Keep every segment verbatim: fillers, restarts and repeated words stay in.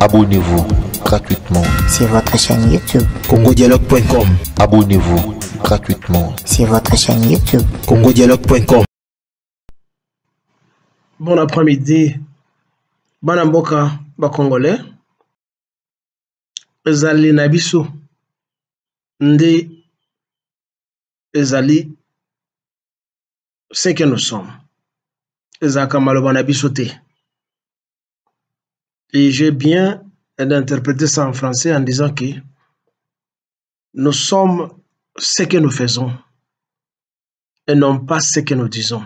Abonnez-vous gratuitement sur votre chaîne YouTube congo dialogue point com. Abonnez-vous gratuitement sur votre chaîne YouTube congo dialogue point com. Bon après-midi, bana mboka ba congolais. Ezali na biso nde ezali ce que nous sommes. Ezaka maloba na biso te. Et j'ai bien interprété ça en français en disant que nous sommes ce que nous faisons et non pas ce que nous disons.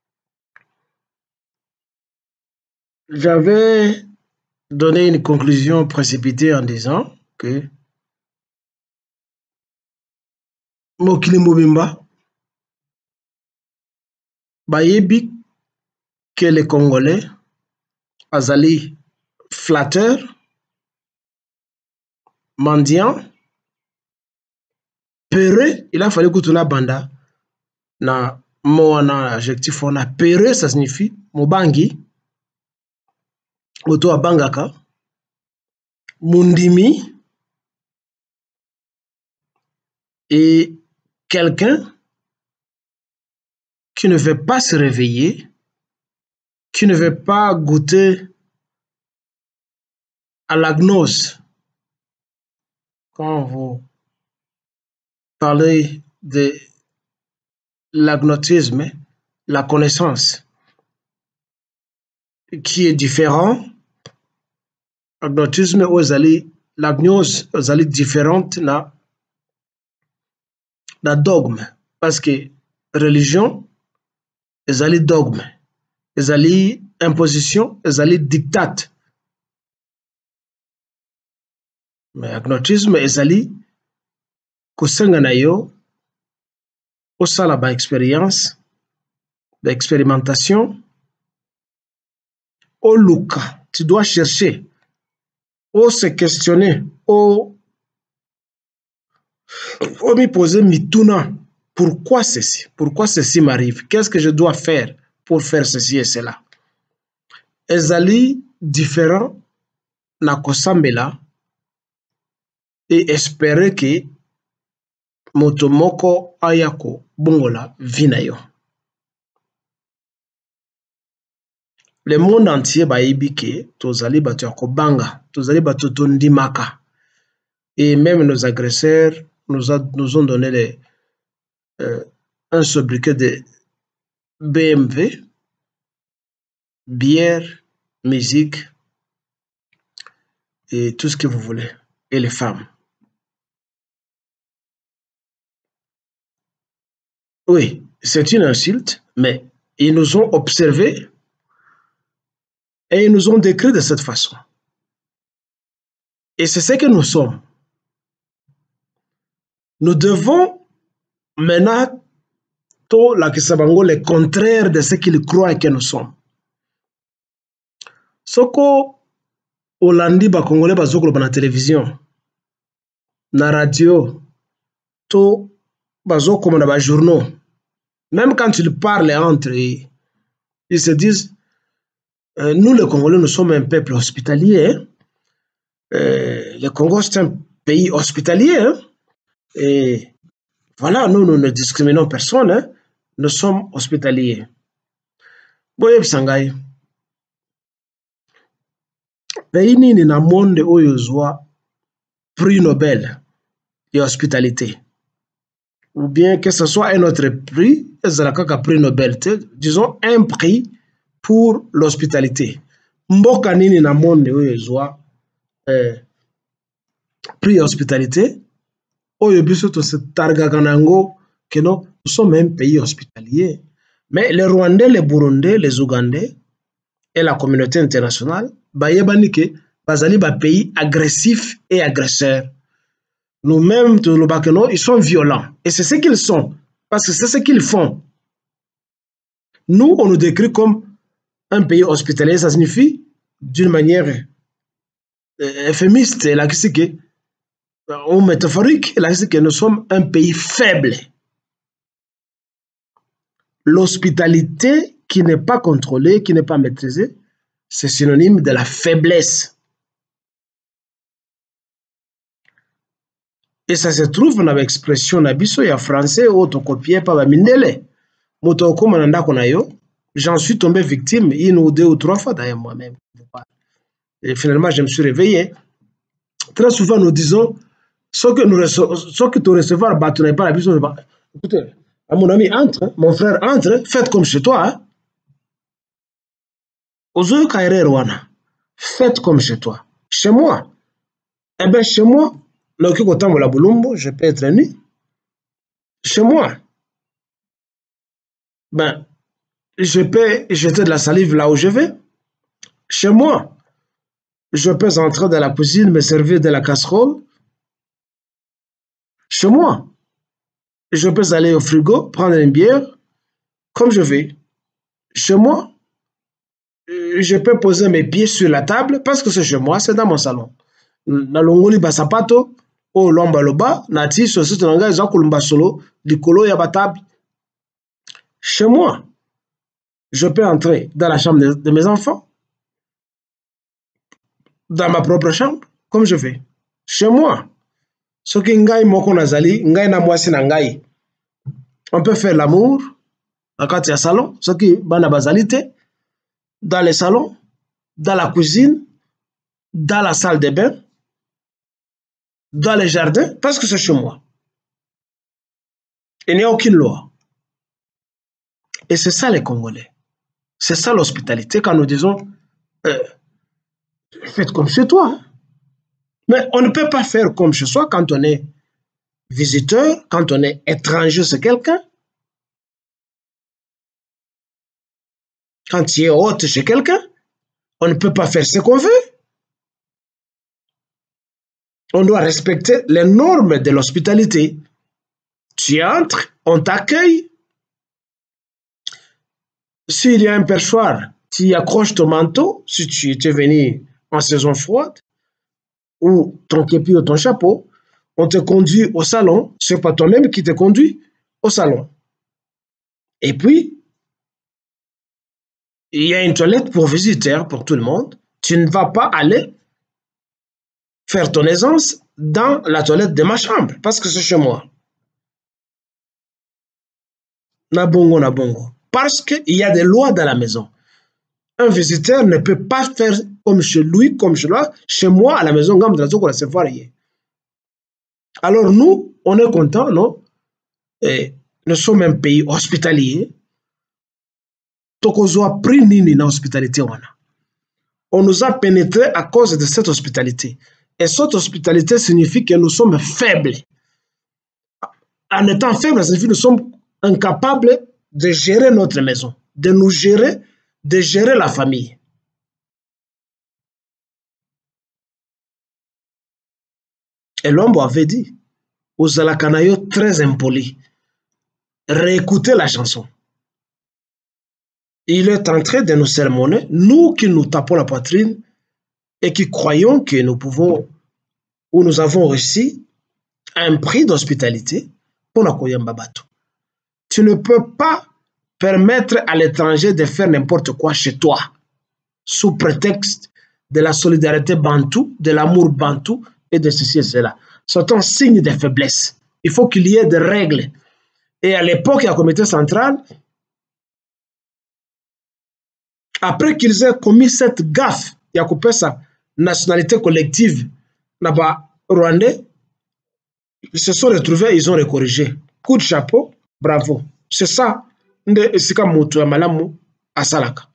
J'avais donné une conclusion précipitée en disant que mokili mobimba bayebi que les Congolais azali flatteur, mendiant, peureux. Il a fallu que tu banda na mo na adjectif on a peureux, ça signifie mobangi moto abangaka mundimi et quelqu'un qui ne veut pas se réveiller, qui ne veut pas goûter à la gnose. Quand vous parlez de l'agnotisme, la connaissance, qui est différent, l'agnotisme ou la gnose est différente na na dogme, parce que religion est dogme, est imposition, est dictat. Mais agnotisme est kosenga na yo osala ba expérience, ba expérimentation, au luka, tu dois chercher, au se questionner, au au me poser mituna, pourquoi ceci, pourquoi ceci m'arrive, qu'est-ce que je dois faire pour faire ceci et cela. Ezali différent na kosambela et espérer que motomoko ayako bongola vinayo. Le monde entier bayebi ke tozali bato yako banga, tozali bato tondimaka. Et même nos agresseurs nous, a, nous ont donné les, euh, un sobriquet de B M W, bière, musique et tout ce que vous voulez, et les femmes. Oui, c'est une insulte, mais ils nous ont observés et ils nous ont décrit de cette façon. Et c'est ce que nous sommes. Nous devons maintenant tout la kisabango le contraire de ce qu'ils croient que nous sommes. Soko Olandi ba Congolais bazokolo na télévision, na radio, to bazokolo na ba journaux. Même quand ils parlent entre eux, ils se disent euh, nous les Congolais nous sommes un peuple hospitalier. Hein? Euh, le Congo c'est un pays hospitalier. Hein? Et voilà, nous, nous ne discriminons personne, hein? Nous sommes hospitaliers. Boye Sangai. Pays nini na monde oyo zwa prix Nobel et hospitalité. Ou bien que ce soit un autre prix, ezalaka prix Nobel, disons un prix pour l'hospitalité. Mboka nini na monde oyo zwa euh, prix hospitalité. Oyo biso to se targaka nango que non, nous sommes un pays hospitalier. Mais les Rwandais, les Burundais, les Ougandais et la communauté internationale, bayebani ke bazali ba pays agressifs et agresseurs. Nous-mêmes, ils sont violents. Et c'est ce qu'ils sont. Parce que c'est ce qu'ils font. Nous, on nous décrit comme un pays hospitalier. Ça signifie, d'une manière euphémiste, ou métaphorique, que nous sommes un pays faible. L'hospitalité qui n'est pas contrôlée, qui n'est pas maîtrisée, c'est synonyme de la faiblesse. Et ça se trouve dans l'expression nabiso ya français auto copié par ba mindele. Moto ko mananda kona yo. J'en suis tombé victime une ou deux ou trois fois d'ailleurs moi-même. Et finalement, je me suis réveillé. Très souvent, nous disons, ce que nous recevons, ce que tu recevoir, bah, tu n'as pas la vision. Écoutez, à mon ami, entre, mon frère, entre, faites comme chez toi. Hein. Ozo kaire Rwanda, faites comme chez toi. Chez moi, eh bien, chez moi, je peux être nu. Chez moi, ben, je peux jeter de la salive là où je vais. Chez moi, je peux entrer dans la cuisine, me servir de la casserole. Chez moi, je peux aller au frigo, prendre une bière, comme je vais. Chez moi, je peux poser mes pieds sur la table parce que c'est chez moi, c'est dans mon salon. Na longoli basapato, o lomba loba, na ti sosito nanga eza kolumba solo, likolo ya batable. Chez moi, je peux entrer dans la chambre de, de mes enfants, dans ma propre chambre, comme je vais. Chez moi, ce qui ngai moko nazali, ngai na mwasi na ngai. On peut faire l'amour dans le salon, ce qui bana bazalité, dans les salons, dans la cuisine, dans la salle de bain, dans les jardins, parce que c'est chez moi. Il n'y a aucune loi. Et c'est ça les Congolais. C'est ça l'hospitalité quand nous disons euh, faites comme chez toi. Mais on ne peut pas faire comme chez soi quand on est visiteur, quand on est étranger, c'est quelqu'un. Quand tu es hôte chez quelqu'un, on ne peut pas faire ce qu'on veut. On doit respecter les normes de l'hospitalité. Tu entres, on t'accueille. S'il y a un perchoir, tu y accroches ton manteau, si tu étais venu en saison froide, ou ton képi ou ton chapeau, on te conduit au salon, c'est pas toi-même qui te conduit au salon. Et puis, il y a une toilette pour visiteurs, pour tout le monde. Tu ne vas pas aller faire ton aisance dans la toilette de ma chambre, parce que c'est chez moi. Nabongo, nabongo. Parce qu'il y a des lois dans la maison. Un visiteur ne peut pas faire comme chez lui, comme chez là, chez moi, à la maison, comme dans la recevoir. Alors nous, on est contents, non? Et nous sommes un pays hospitalier. Tokozo a pris nini na hospitalité. On nous a pénétrés à cause de cette hospitalité. Et cette hospitalité signifie que nous sommes faibles. En étant faibles, ça signifie que nous sommes incapables de gérer notre maison, de nous gérer, de gérer la famille. Et l'homme avait dit, aux Alakanayo très impoli, réécoutez la chanson. Il est en train de nous sermonner, nous qui nous tapons la poitrine et qui croyons que nous pouvons, ou nous avons réussi un prix d'hospitalité pour la Koyambabato. Tu ne peux pas permettre à l'étranger de faire n'importe quoi chez toi, sous prétexte de la solidarité bantou, de l'amour bantou et de ceci et cela. C'est un signe de faiblesse. Il faut qu'il y ait des règles. Et à l'époque, il y a un comité central, après qu'ils aient commis cette gaffe, il y a coupé sa nationalité collective, là-bas, rwandais, ils se sont retrouvés, ils ont recorrigé. Coup de chapeau, bravo. C'est ça, nde esika mutu ya malamu asalaka.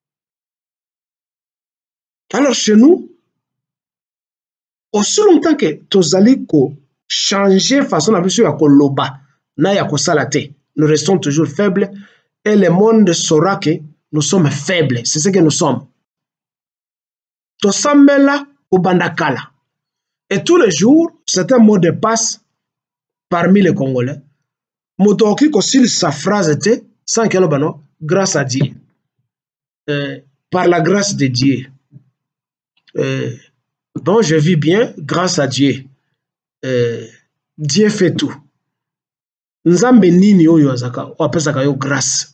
Alors chez nous, aussi longtemps que tozali ko changer façon na biso ya koloba na ya kosalate, nous restons toujours faibles et le monde saura que nous sommes faibles. C'est ce que nous sommes. Tosambela ubandakala. Et tous les jours, c'est un mot de passe parmi les Congolais. Motoki kosil sa phrase était sans qu'elle bano, grâce à Dieu. Euh, par la grâce de Dieu. Euh, donc je vis bien grâce à Dieu. Euh, Dieu fait tout. Nzambe nini oyo azaka, apesaka yo grâce.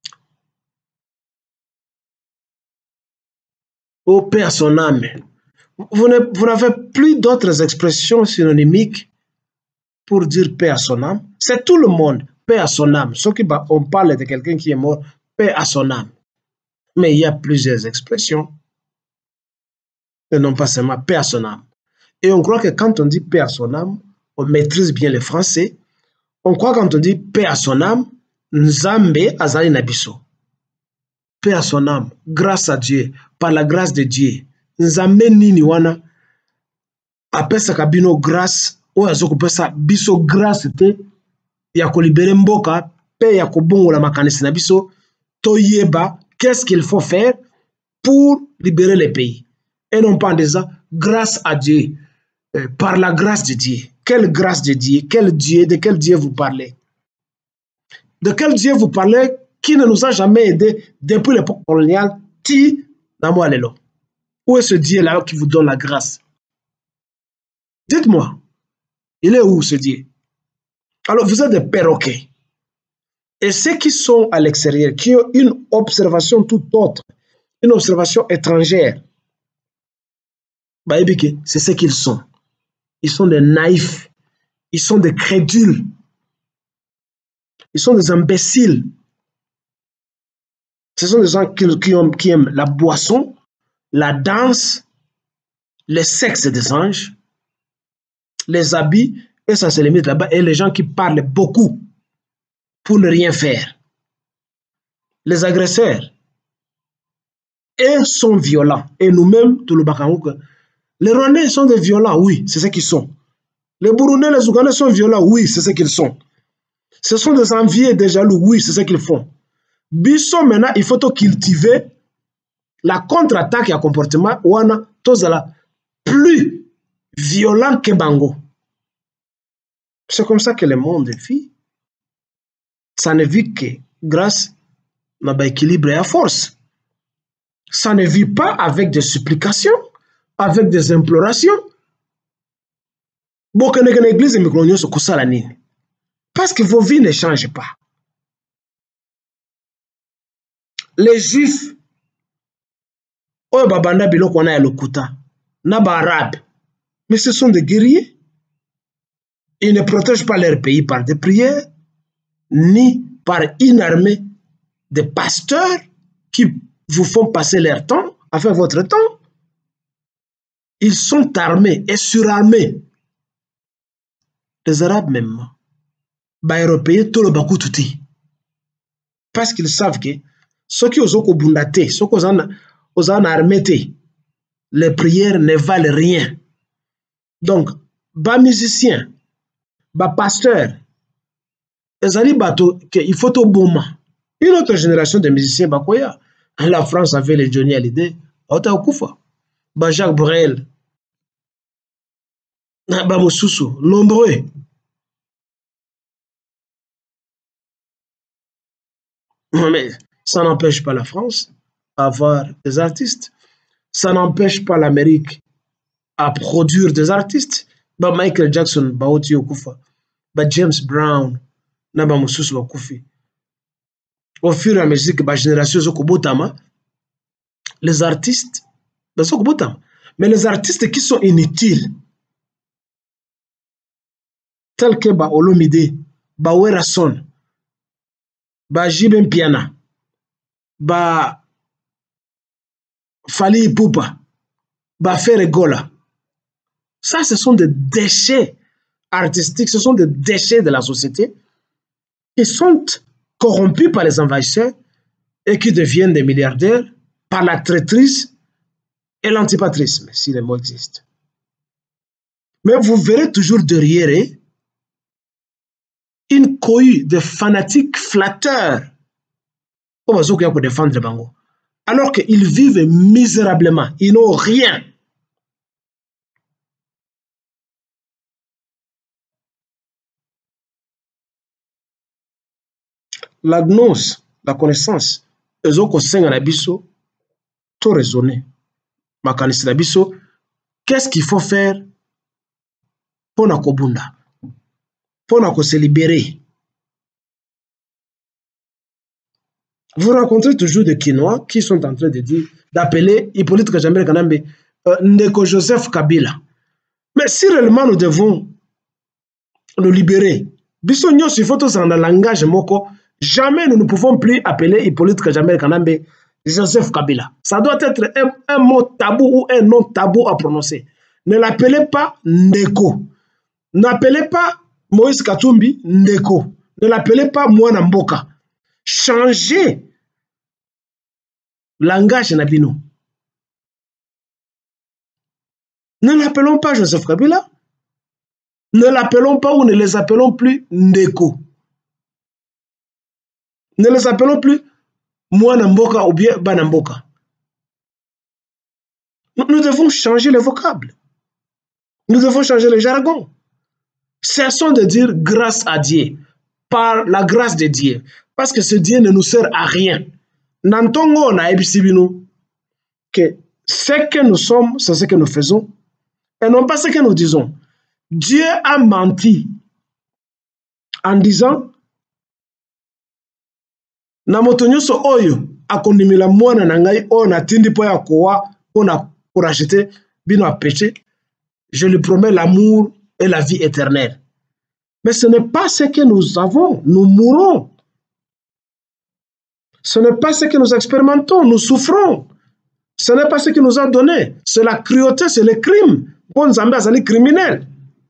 Ô paix à son âme. Vous n'avez plus d'autres expressions synonymiques pour dire paix à son âme. C'est tout le monde, paix à son âme. Sauf qu'on parle de quelqu'un qui est mort, paix à son âme. Mais il y a plusieurs expressions. Et non pas seulement paix à son âme. Et on croit que quand on dit paix à son âme, on maîtrise bien le français. On croit quand on dit paix à son âme, Nzambe azali na biso. Paix à son âme, grâce à Dieu, par la grâce de Dieu. Nzambe nini wana apesa kabino grâce o azoko pesa biso grâce te ya ko libérer mboka pe ya ko bongola makanisi na biso to yeba qu'est-ce qu'il faut faire pour libérer les pays. Et non pas en disant grâce à Dieu, euh, par la grâce de Dieu. Quelle grâce de Dieu? Quel Dieu? De quel Dieu vous parlez? De quel Dieu vous parlez qui ne nous a jamais aidés depuis l'époque coloniale? Ti namo alelo. Où est ce Dieu-là qui vous donne la grâce? Dites-moi, il est où ce Dieu? Alors vous êtes des perroquets. Et ceux qui sont à l'extérieur, qui ont une observation tout autre, une observation étrangère, c'est ce qu'ils sont. Ils sont des naïfs, ils sont des crédules, ils sont des imbéciles. Ce sont des gens qui, qui, ont, qui aiment la boisson, la danse, le sexe des anges, les habits, et ça se limite là-bas, et les gens qui parlent beaucoup pour ne rien faire. Les agresseurs, et sont violents. Et nous-mêmes, tout le Bakamouk, les Rwandais sont des violents, oui, c'est ce qu'ils sont. Les Burundais, les Ougandais sont violents, oui, c'est ce qu'ils sont. Ce sont des envieux, des jaloux, oui, c'est ce qu'ils font. Bisso, maintenant, il faut cultiver la contre-attaque et le comportement ouana tozala plus violent que Bango. C'est comme ça que le monde vit. Ça ne vit que grâce à l'équilibre et à force. Ça ne vit pas avec des supplications, avec des implorations. Parce que vos vies ne changent pas. Les Juifs, oh babanda biloko wana ya lokuta, na ba arabe, mais ce sont des guerriers. Ils ne protègent pas leur pays par des prières, ni par une armée de pasteurs qui vous font passer leur temps, à faire votre temps. Ils sont armés et surarmés. Les Arabes même, les Européens, tout le bakou touti. Parce qu'ils savent que ceux qui osent bundate, ceux qui osent armés, les prières ne valent rien. Donc, bas musiciens, bas pasteurs, il faut au bon moment. Une autre génération de musiciens, la France avait les Johnny Hallyday, Jacques Brel, nombreux. Mais ça n'empêche pas la France à avoir des artistes. Ça n'empêche pas l'Amérique à produire des artistes. Bah Michael Jackson, bah Oti Okufa, bah James Brown, na ba Mususu Okufi. Au fur et à mesure que la génération Zokobotama, les artistes, bah Zokobotama, mais les artistes qui sont inutiles, tels que bah Olomide, bah Werason, bah Jibem Piana, bah Fali Ipupa, bah Ferregola. Ça, ce sont des déchets artistiques, ce sont des déchets de la société qui sont corrompus par les envahisseurs et qui deviennent des milliardaires par la traîtrise et l'antipatrisme, si les mots existent. Mais vous verrez toujours derrière eux une cohue de fanatiques flatteurs pour défendre Bango. Alors qu'ils vivent misérablement, ils n'ont rien. La gnose, la connaissance, eux ont conseillé à biso, tout raisonner. Ma connaissance à biso, qu'est-ce qu'il faut faire pour na kobunda, pour na se libérer? Vous rencontrez toujours des Quinois qui sont en train de dire, d'appeler Hippolyte Kajambe Kanambe euh, Ndeko Joseph Kabila. Mais si réellement nous devons nous libérer, bisogno si faut dans le langage moko, jamais nous ne pouvons plus appeler Hippolyte Kajamel Kanambe Joseph Kabila. Ça doit être un, un mot tabou ou un nom tabou à prononcer. Ne l'appelez pas Ndeko. N'appelez pas Moïse Katumbi Ndeko. Ne l'appelez pas Mwana Mboka. Changez langage Nabino. Ne l'appelons pas Joseph Kabila. Ne l'appelons pas ou ne les appelons plus Ndeko. Ne les appelons plus Mwana Mboka ou bien Bana Mboka. Nous devons changer le vocable. Nous devons changer le jargon. Cessons de dire grâce à Dieu, par la grâce de Dieu, parce que ce Dieu ne nous sert à rien. Nantongo na ebisibino que ce que nous sommes, c'est ce que nous faisons, et non pas ce que nous disons. Dieu a menti en disant na moto nyonso oyo akondimila mwana na ngai oyo natindi po ya kowa pour acheter bino a péché, je lui promets l'amour et la vie éternelle. Mais ce n'est pas ce que nous avons, nous mourrons. Ce n'est pas ce que nous expérimentons, nous souffrons. Ce n'est pas ce qu'il nous a donné. C'est la cruauté, c'est le crime. Bon Zambé azali criminel.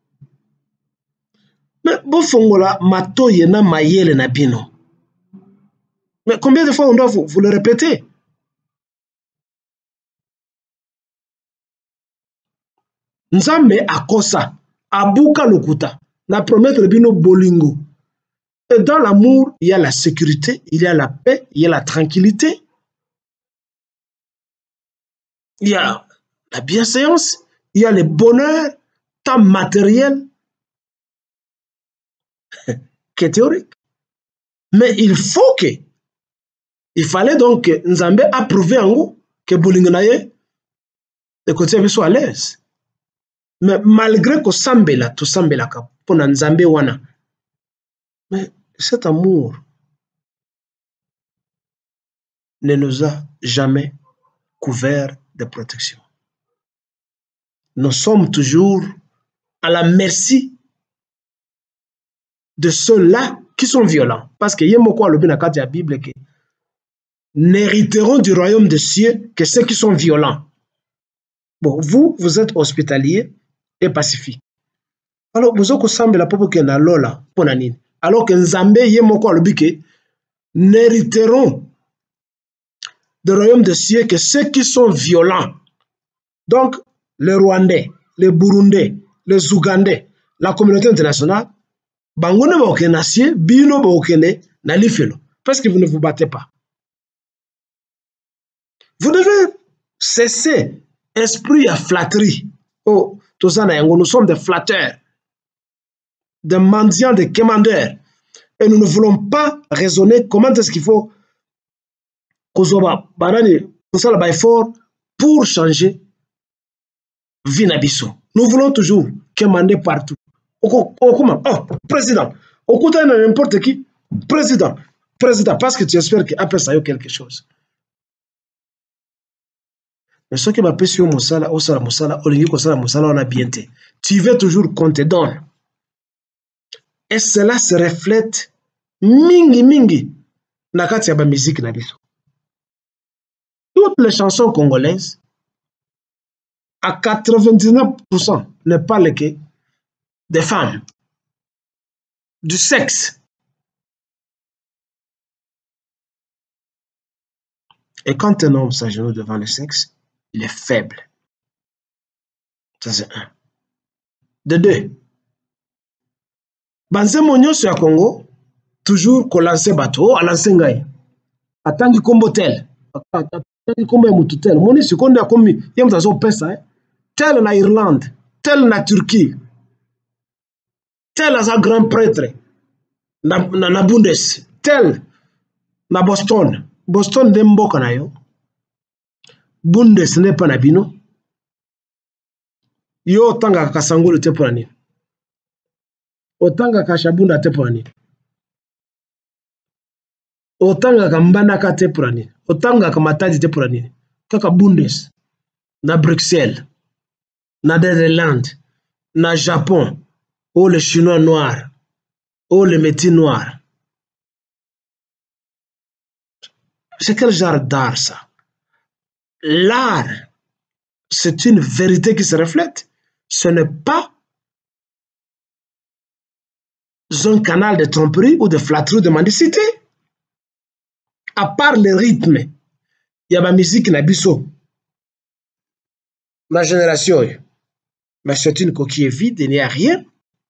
Mais bon fongola mato yena mayele na bino. Mais combien de fois on doit vous, vous le répéter? Nzambe akosa, abuka lokuta, na promettre bino bolingo. Et dans l'amour, il y a la sécurité, il y a la paix, il y a la tranquillité, il y a la bienséance, il y a le bonheur, tant matériel que théorique. Mais il faut que, il fallait donc que Nzambe a prouvé en vous que bolingo na ye, le côté soit à l'aise. Mais malgré que sambela, tout sambela ka pour Nzambe wana, mais cet amour ne nous a jamais couverts de protection. Nous sommes toujours à la merci de ceux-là qui sont violents. Parce que yemoko alobi na kati ya Bible que n'hériteront du royaume des cieux que ceux qui sont violents. Bon, vous, vous êtes hospitalier et pacifique. Alors, vous avez semblé la popo qui na lola ponanine. Alors que Nzambe yemoko alobi que n'hériteront du royaume des cieux que ceux qui sont violents. Donc, les Rwandais, les Burundais, les Ougandais, la communauté internationale, bangone ba okena sie, bino ba okene na lifelo. Parce que vous ne vous battez pas. Vous devez cesser esprit à flatterie. Oh, tout ça, nous sommes des flatteurs, des mendiants, des commandeurs. Et nous ne voulons pas raisonner comment est-ce qu'il faut pour changer vie nabiso. Nous voulons toujours commander partout. Oh, président. Au n'importe qui. Président. Président. Parce que tu espères qu'après ça y a quelque chose. Mais ce qui m'appelle sur Moussala, Osala Moussala, Olingi Kosala Moussala, on a bien été. Tu veux toujours qu'on te donne. Et cela se reflète mingi mingi nakati ya ba musique na biso. Toutes les chansons congolaises, à quatre-vingt-dix-neuf pour cent, ne parlent que des femmes, du sexe. Et quand un homme s'agenouille devant le sexe, il est faible. Ça, c'est un. De deux, Banzemo nyonso ya Congo, toujours qu'on lance bateau, à lancer ngai. Atangi kombo tel. Atangi kombo ya mutu tel. Moni si konde ya komi, yem tazo pesa, eh. Tel na Irlande, tel na Turquie, tel na grand prêtre, na, na, na Bundes, tel na Boston. Boston de mboka na yo. Bundes ne pa na bino. Yo tanga kasangolo te po nani. Otanga kashabunda te po nani. Otanga kambana ka te po nani. Otanga kamatadi te po nani. Kaka Bundes. na Bruxelles, na Netherlands, na Japon, ou le chinois noir, ou le métis noir. C'est quel genre d'art ça? L'art, c'est une vérité qui se reflète. Ce n'est pas un canal de tromperie ou de flatterie ou de mendicité. À part le rythme, il y a ma musique na biso. Ma génération, mais c'est une coquille vide, il n'y a rien.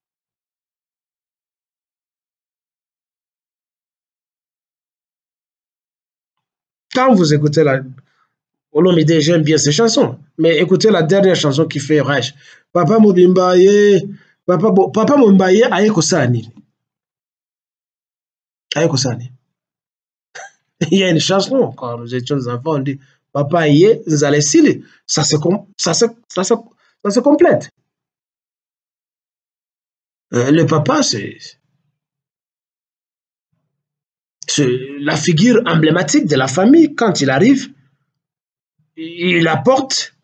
Quand vous écoutez la... Olomide, j'aime bien ces chansons, mais écoutez la dernière chanson qui fait rage. Papa Mobimba, Papa, Papa Mobimba, aye kosani. Aye kosani. Il y a une chanson, quand nous étions enfants, on dit Papa Aye, Nzalesili. Ça se, ça, se, ça, se, ça se complète. Euh, le papa, c'est la figure emblématique de la famille. Quand il arrive, il apporte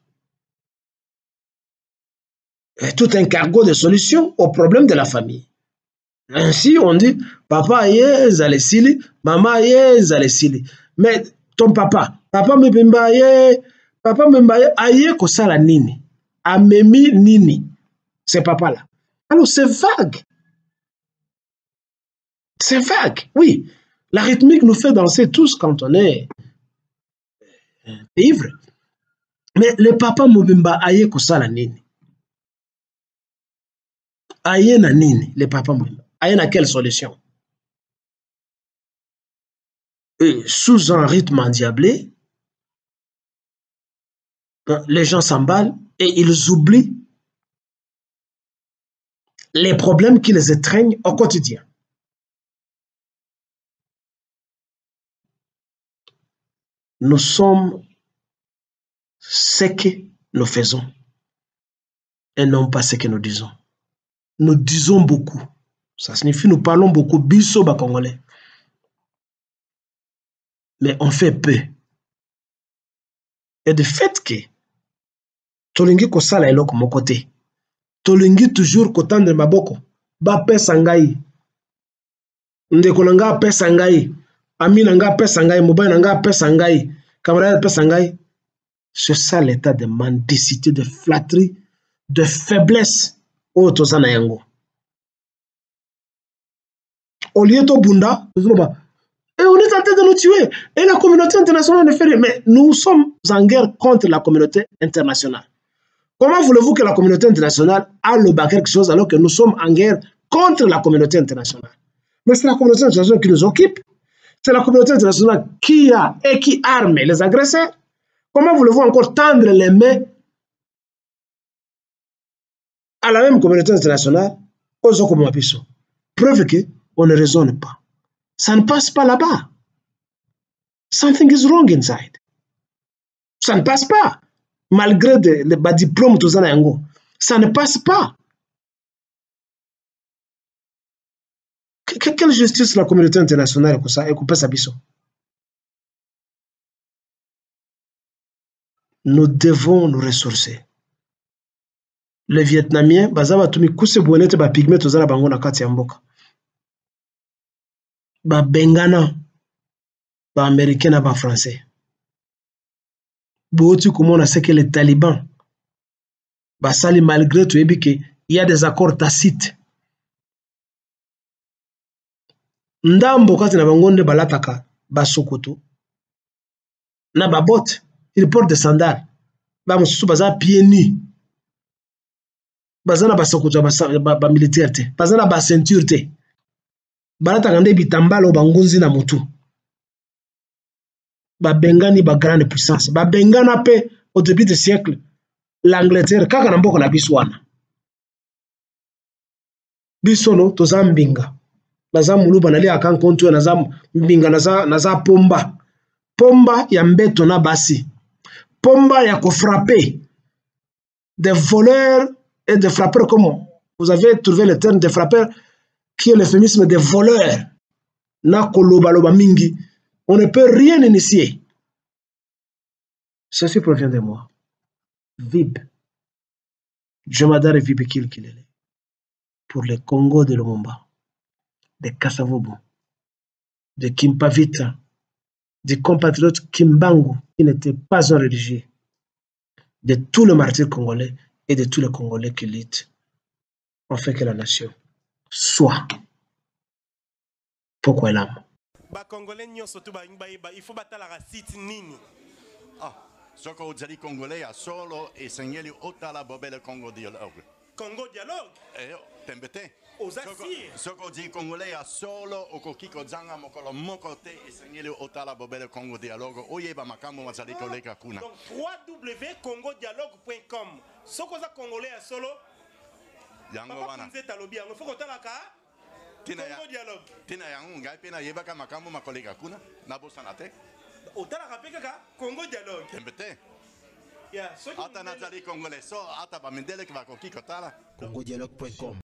tout un cargo de solutions aux problèmes de la famille. Ainsi, on dit, papa aye zalesili, maman aye zalesili. Mais ton papa, papa mbemba aye, papa mbemba aye, aye kosala nini, amemi nini, c'est papa là. Alors c'est vague. C'est vague, oui. La rythmique nous fait danser tous quand on est ivre. Mais le papa mbemba aye kosala nini. Aye na nini, le papa mbemba. Aye na quelle solution? Et sous un rythme endiablé, les gens s'emballent et ils oublient les problèmes qui les étreignent au quotidien. Nous sommes ce que nous faisons et non pas ce que nous disons. Nous disons beaucoup. Ça signifie nous parlons beaucoup, biso ba congolais. Mais on fait peu. Et de fait que tolingi kosala eloko mokote. Tolingi toujours kotandre maboko. Ba pesa ngai. Ndeko nanga pesa ngai. Ami nanga pesa ngai. Mobile nanga pesa ngai. Camarade pesa ngai. C'est ça l'état de mendicité, de flatterie, de faiblesse. Oh, tozana yango. Au lieu de Bunda, et on est en train de nous tuer. Et la communauté internationale ne fait rien. Mais nous sommes en guerre contre la communauté internationale. Comment voulez-vous que la communauté internationale a le bas quelque chose alors que nous sommes en guerre contre la communauté internationale? Mais c'est la communauté internationale qui nous occupe. C'est la communauté internationale qui a et qui arme les agresseurs. Comment voulez-vous encore tendre les mains à la même communauté internationale aux Okomapiso? Preuve que on ne raisonne pas. Ça ne passe pas là-bas. Something is wrong inside. Ça ne passe pas. Malgré les diplômes, tout ça, ça ne passe pas. Quelle justice la communauté internationale est coupée sa biso? Nous devons nous ressourcer. Les Vietnamiens, bazaba tumi kuse bonete ba pygmée tout ça la bango na kati ya mboka. Ba bengana, ba américain na ba français. Booti kumona c'est que les talibans, ba sali malgré tout ebi que il y a des accords tacites. Ndambo kati na bango nde balataka ba Sokoto. Na ba botte, ils portent des sandales. Ba mususu baza pieds nus. Bazana ba Sokoto ba, ba militaire te. Bazana ba ceinture te. Balata kande bitambalo bangunzi na mutu. Ba bengani ba grande puissance. Ba bengana pe au début du siècle l'Angleterre kaka na mboko na biswana. Bisono toza mbinga. Naza muluba nali akankonto naza mbinga naza naza pomba. Pomba ya mbeto na basi. Pomba ya ko frapper des voleurs et des frappeurs, comme vous avez trouvé le terme de frappeurs qui est l'euphémisme des voleurs. Na koloba loba mingi. On ne peut rien initier. Ceci provient de moi. V I B. Jemadari V I B Kilkilele. Pour le Congo de Lumumba, de Kasavubu, de Kimpavita, des compatriotes Kimbangu qui n'étaient pas un religieux, de tous les martyrs congolais et de tous les Congolais qui luttent, ont fait que la nation soit pourquoi l'âme. Ba Congolais nyonso tu ba ngba il faut batala la site nini. Ah, soko ozali Congolais ya solo et sengeli otala bobele Congo dialogue. Congo dialogue. Eh, tembete. Osasi. Soko ozali Congolais ya solo okokiko zanga mokolo moko te et sengeli otala bobele Congo dialogue. Oyeba makambo mazali koleka kuna. Donc w w w point congo dialogue point com. Soko za Congolais ya solo. Yango wana. Nzeta lobi yango faut kotala ka. Tina ya, Congo dialogue. tina yango ngai pe na yebaka makambo makoleka kuna na bosana te. Otala kapeka ka Congo dialogue. Tembete. Ya, soki Ata nazali Congolais so ata ba mindele ki bakokiko tala. congo dialogue point com